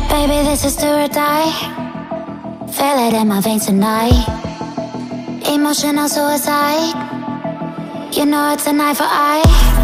Baby, this is do or die. Feel it in my veins tonight. Emotional suicide. You know it's an eye for eye.